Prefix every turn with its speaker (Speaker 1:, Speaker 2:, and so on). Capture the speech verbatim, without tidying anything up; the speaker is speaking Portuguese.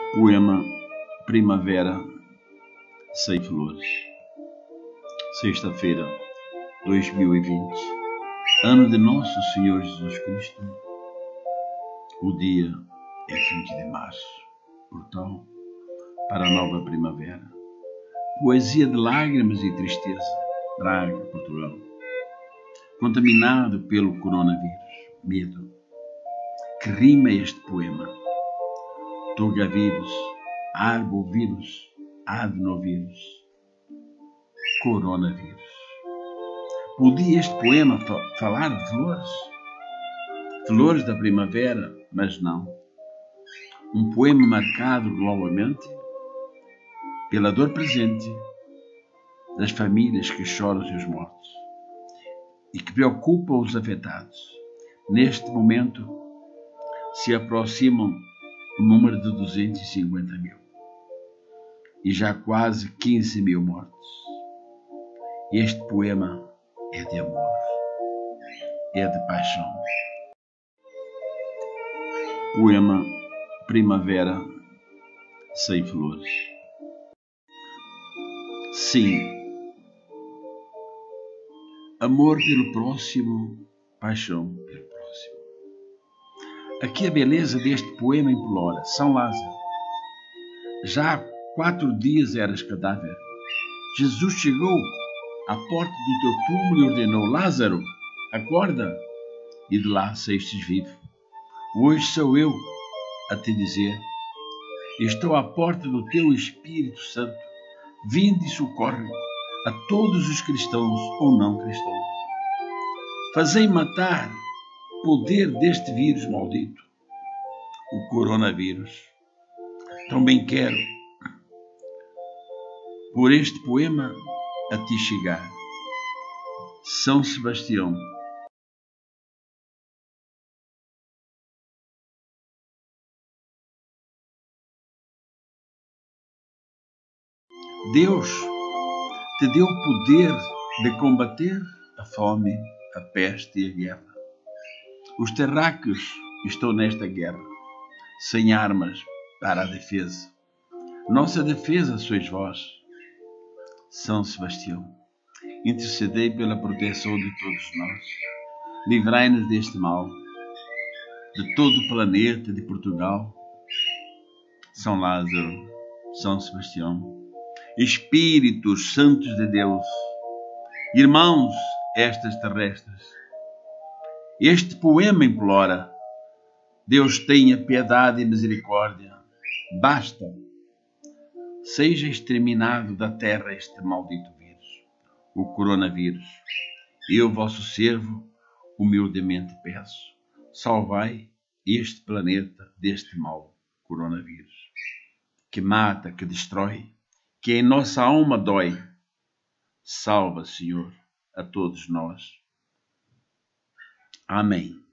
Speaker 1: Poema Primavera sem flores. Sexta-feira, dois mil e vinte, ano de Nosso Senhor Jesus Cristo. O dia é vinte de março, portal para a nova primavera. Poesia de lágrimas e tristeza, Braga, Portugal. Contaminado pelo coronavírus, medo. Que rima este poema? Togavírus, arbovírus, adenovírus, coronavírus. Podia este poema falar de flores? Flores da primavera, mas não. Um poema marcado globalmente pela dor presente das famílias que choram seus mortos e que preocupam os afetados. Neste momento se aproximam o número de duzentos e cinquenta mil e já quase quinze mil mortos. Este poema é de amor, é de paixão. Poema Primavera sem flores. Sim, amor pelo próximo, paixão pelo próximo. Aqui a beleza deste poema implora: São Lázaro, já há quatro dias eras cadáver. Jesus chegou à porta do teu túmulo e ordenou: Lázaro, acorda! E de lá saístes vivo. Hoje sou eu a te dizer: estou à porta do teu Espírito Santo. Vinde e socorre a todos os cristãos ou não cristãos. Fazei matar poder deste vírus maldito, o coronavírus. Também quero, por este poema, a ti chegar. São Sebastião. Deus te deu o poder de combater a fome, a peste e a guerra. Os terráqueos estão nesta guerra, sem armas para a defesa. Nossa defesa sois vós, São Sebastião. Intercedei pela proteção de todos nós. Livrai-nos deste mal, de todo o planeta, de Portugal. São Lázaro, São Sebastião, Espíritos Santos de Deus, irmãos estas terrestres. Este poema implora: Deus tenha piedade e misericórdia. Basta, seja exterminado da terra este maldito vírus, o coronavírus. Eu, vosso servo, humildemente peço: salvai este planeta deste mau coronavírus, que mata, que destrói, que em nossa alma dói. Salva, Senhor, a todos nós. Amém.